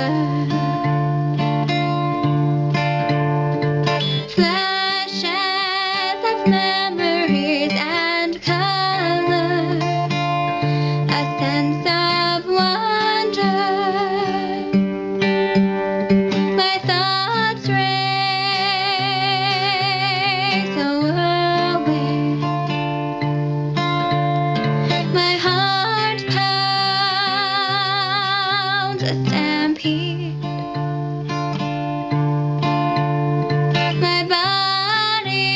Flashes of memories and color, a sense of wonder. My thoughts race a whirlwind. My heart pounds a stampede. My body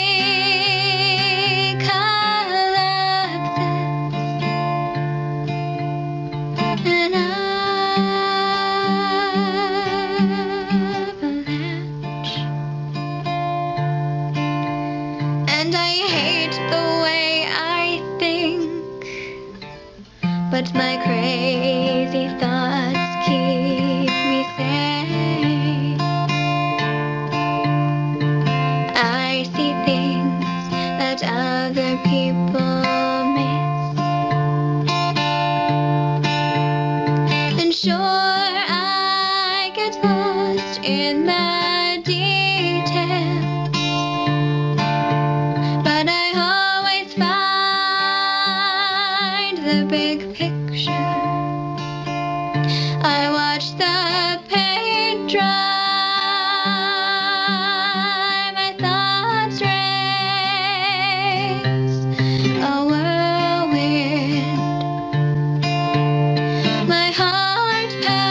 collapses. An avalanche. And I hate the way I think, but my crazy thoughts keep me sane. I see things that other people miss, and sure, I get lost in the details, but I always find the big picture. I watch the paint dry, my thoughts race a whirlwind. My heart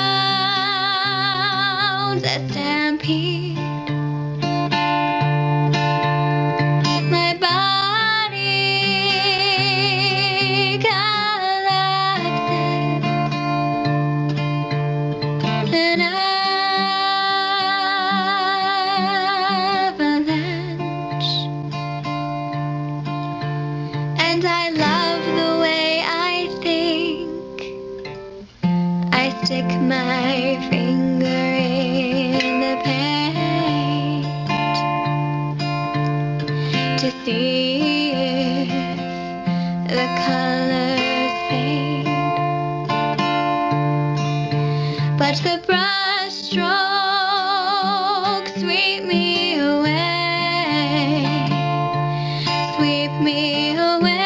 pounds a stampede. My body collapses. An avalanche. And I love the way I think. I stick my finger in the paint to see if the colors fade. But the brush strokes sweep me away, sweep me away.